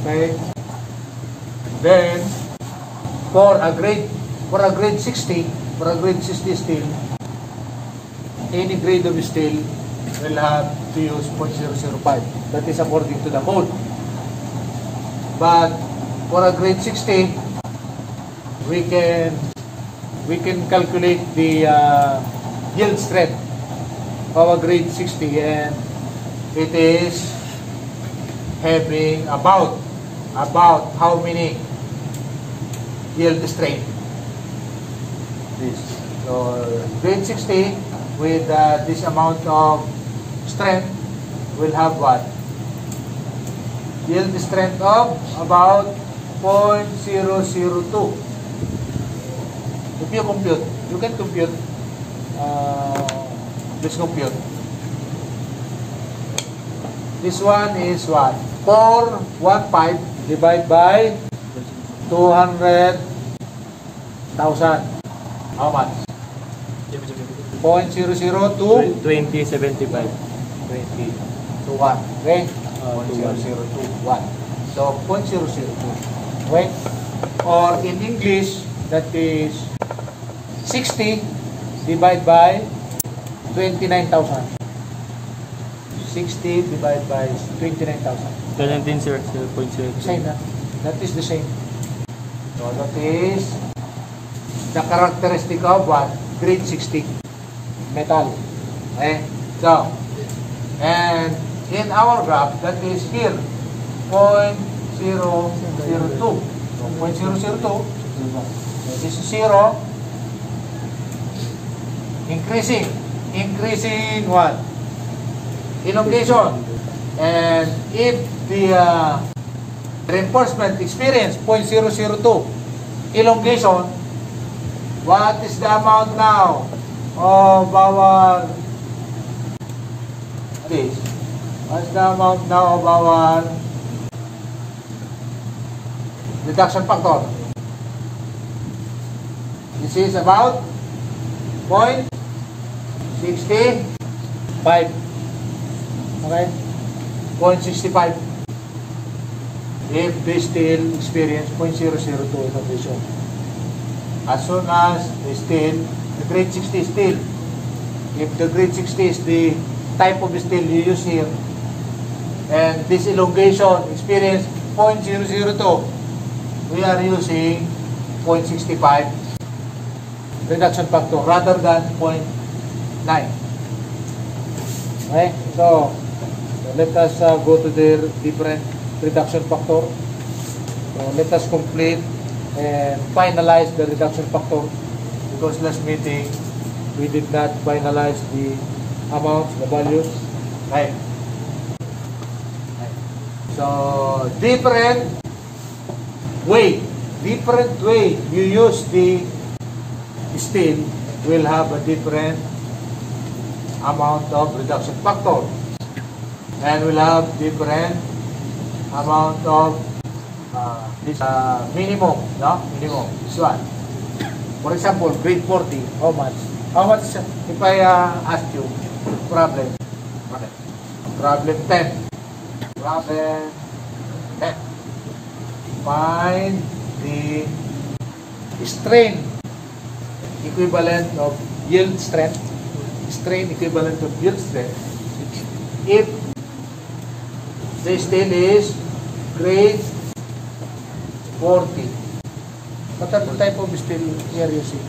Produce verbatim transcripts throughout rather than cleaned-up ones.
Okay. Then, for a grade, for a grade sixty, for a grade sixty steel, any grade of steel will have to use zero point zero zero five. That is according to the code. But for a grade sixty, we can we can calculate the uh, yield strength of a grade sixty, and it is having about about how many yield strength. This. So grade sixty with uh, this amount of strength will have what? Yield strength of about zero point zero zero two. If you compute, you can compute. Uh, let's compute. This one is what? four hundred fifteen divided by two hundred thousand. How much? zero point zero zero two? twenty seventy-five. twenty to one. Okay? zero point zero zero two, one. So, zero point zero zero two. Okay? Or in English, that is sixty divided by twenty-nine thousand. sixty divided by twenty-nine thousand. seventeen, sir. zero point zero two. Same na. That is the same. So, that is the characteristic of what? Grade sixty. Metal. Okay? So, and in our graph, that is here, zero point zero zero two. So, zero point zero zero two. This is zero. Increasing. Increasing what? Elongation. And if the uh, reinforcement experience zero point zero zero two elongation, what is the amount now of our this? What's the amount now of our reduction factor? This is about zero point six five. Okay? zero point six five. If they still experience zero point zero zero two elongation. As soon as the steel, the grade sixty steel, if the grade sixty is the type of steel you use here, and this elongation experience zero point zero zero two, we are using zero point six five reduction factor rather than zero point nine. Okay, so, so let us uh, go to the different reduction factor. So let us complete and finalize the reduction factor, because last meeting we did not finalize the amounts, the values. Right. Right. So different way, different way you use the steel will have a different amount of reduction factor, and will have different amount of Uh, this uh, minimum, no? Minimum. This one. For example, grade forty. How much? How much? If I uh, ask you, problem. Okay. Problem ten. Problem ten. Find the strain equivalent of yield strength. Strain equivalent of yield strength. If the steel is grade forty. What are the type of steel here you see?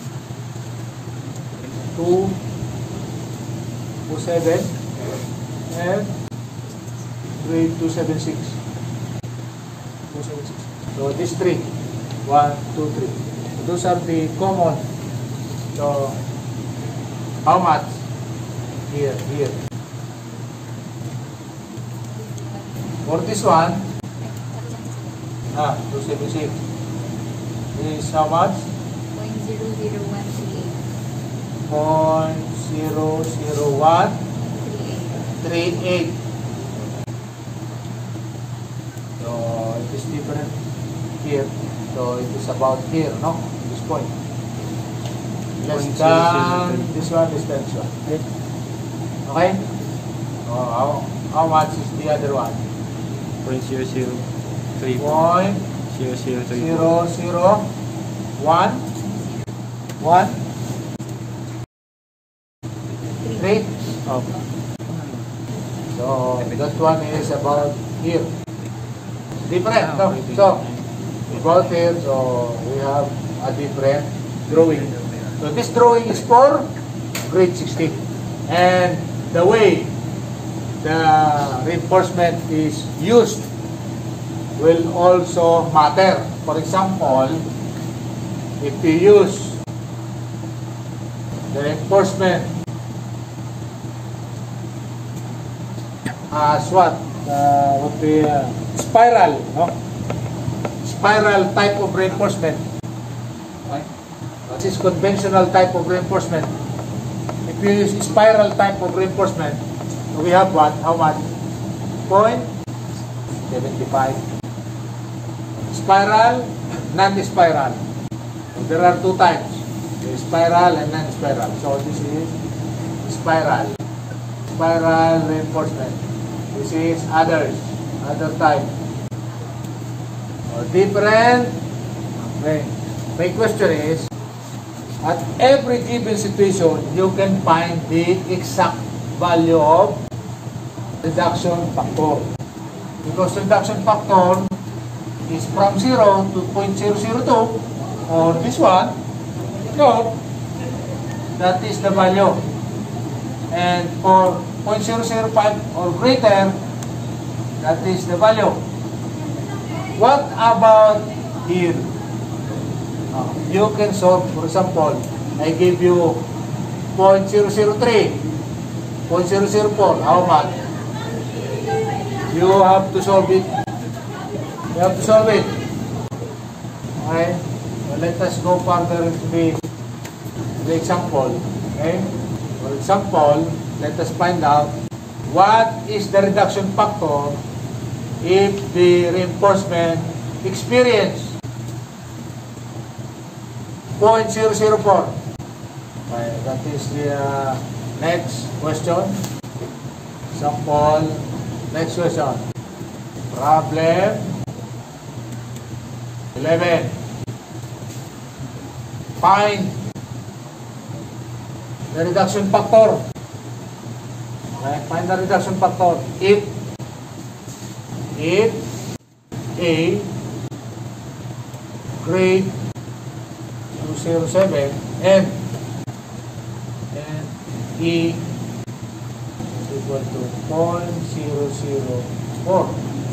two, two seven, and grade two seventy-six. two seventy-six. So these three. one, two, three. So those are the common. So how much? Here, here. For this one, ah, two seventy-six. This is how much? zero point zero zero one three eight. zero point zero zero one three eight. So it is different here. So it is about here, no? This point. Less than this one, less than this one. Okay? Okay? So how, how much is the other one? zero point zero zero. three. Point zero zero three. zero zero one one three. Opo. So that one is about here. Different, no? So about here, so we have a different drawing. So this drawing is for grade sixteen. And the way the reinforcement is used will also matter. For example, if you use the reinforcement as what? Uh, would be uh, spiral, no? Spiral type of reinforcement. Right? This is conventional type of reinforcement. If you use spiral type of reinforcement, we have what? How much? Point seventy-five. Spiral, non-spiral. There are two types. The spiral and non-spiral. So this is spiral. Spiral reinforcement. This is others. Other type. Or different. Okay. My question is, at every given situation, you can find the exact value of reduction factor. Because reduction factor is from zero to zero point zero zero two, or this one, so that is the value. And for zero point zero zero five or greater, that is the value. What about here? Uh, you can solve, for example, I give you zero point zero zero three, zero point zero zero four, how much? You have to solve it. You have to solve it. Okay? So let us go further into the, the example. Okay? For example, let us find out what is the reduction factor if the reinforcement experience zero point zero zero four. Okay, that is the uh, next question. Example, next question. Problem eleven. Find the reduction factor. Okay, find the reduction factor if if A grade two zero seven and and E equal to zero point zero zero four.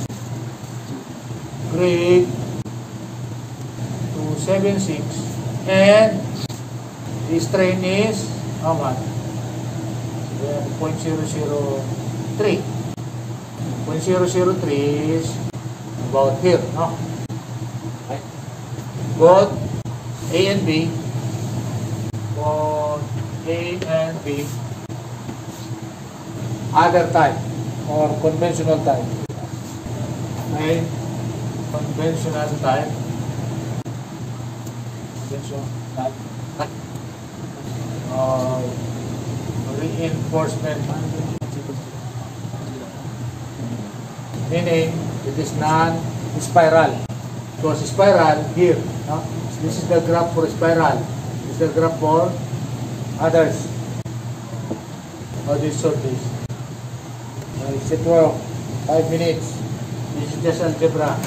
Grade two seventy-six and the strain is how much? zero point zero zero three. zero point zero zero three is about here, no? Okay. Both A and B, both A and B, other type or conventional type. Okay, conventional type. Conventional type. Uh, reinforcement. Meaning it is non-spiral. Because spiral here, no? This is the graph for spiral. This is the graph for others. How do you solve this? Uh, it's at twelve, five minutes. This is just algebra.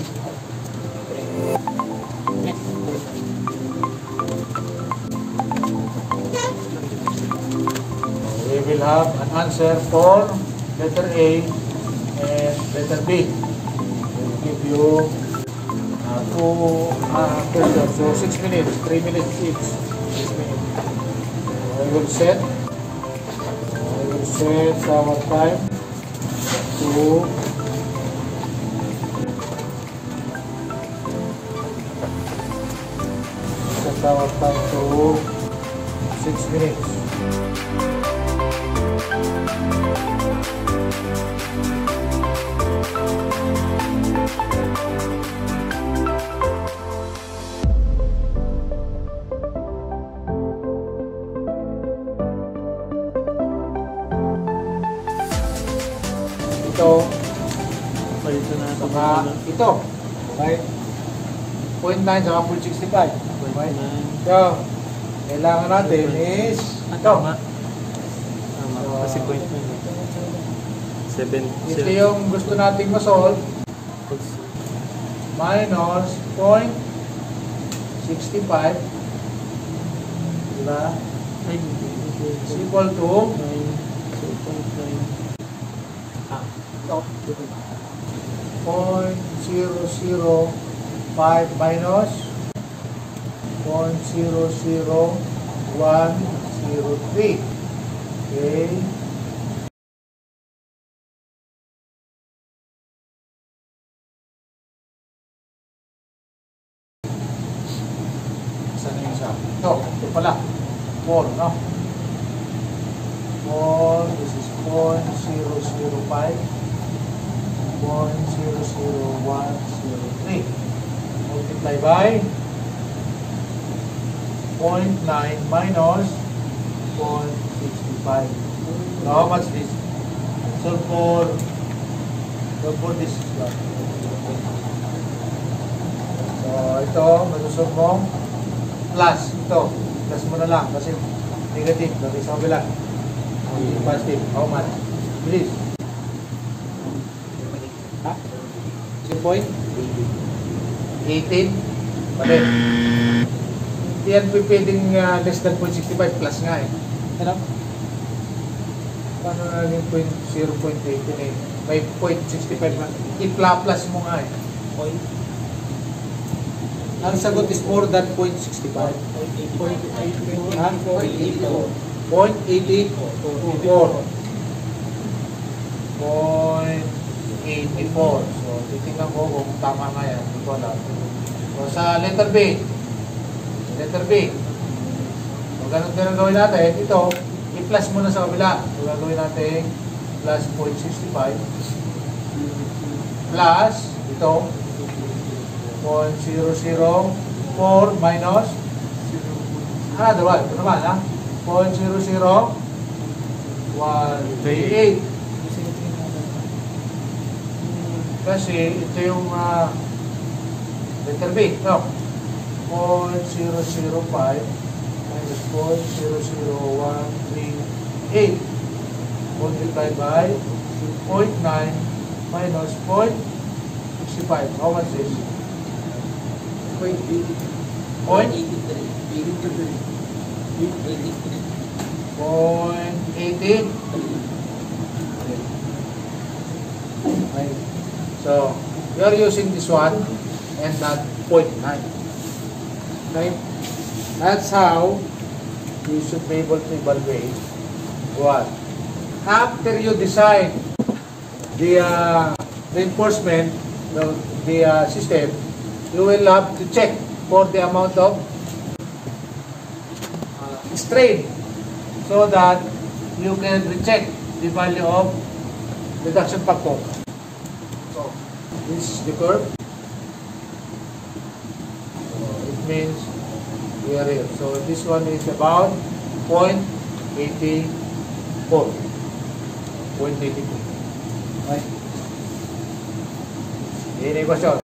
We will have an answer for letter A and letter B. We will give you Uh, two uh, questions, so six minutes, three minutes each. Six minutes. I will set. I will set our time to set our time to six minutes. Palito na ito. saka ito. Okay? zero point nine saka zero point six five. Okay? So, kailangan natin is ito. Tama. Tama. Kasi point nine. seven. Ito yung gusto nating ma-solve. Minus zero point six five. Diba? Is equal to zero point zero zero five minus zero point zero zero one zero three. Okay. Saan yung isa? Ito, ito pala. four, no? four, this is zero point zero zero five. zero point zero zero one zero three. Multiply by zero point nine minus zero point six five. So how much this? So for so for this one. So ito, masusok mo plus ito. Plus mo na lang kasi negative. Kasi sa kabila. Positive. How much? Please. Ha? zero point eighteen. Balik. Hindi yan pwedeng uh, less than zero point six five plus nga eh. Ano? Paano na yung zero point eighteen eh? May zero point six five na. I-plus mo nga eh. Point. Ang sagot is more than zero point six five. Ha? zero point eight eight four. zero point eight four. So, titingnan ko kung tama nga yan. Hindi ko alam. So, sa letter B. Letter B. So, ganun din ang gawin natin. Ito, i-plus muna sa kabila. So, gagawin natin plus zero point six five. Plus, ito, zero point zero zero four minus another one. Ito naman, ha? zero point zero zero one three eight. Kasi ito yung uh, letter B. No. zero point zero zero five minus zero point zero zero one three eight multiplied by zero point nine minus zero point six five. How much is this? Point eighty-three. Point eighty. Okay. So we are using this one and not point nine. Okay. That's how you should be able to evaluate what. After you decide the uh, reinforcement, the, the uh, system, you will have to check for the amount of uh, strain so that you can recheck the value of reduction factor. So, this is the curve. So, it means we are here. So, this one is about zero point eight four. zero point eight two. Right? Any question?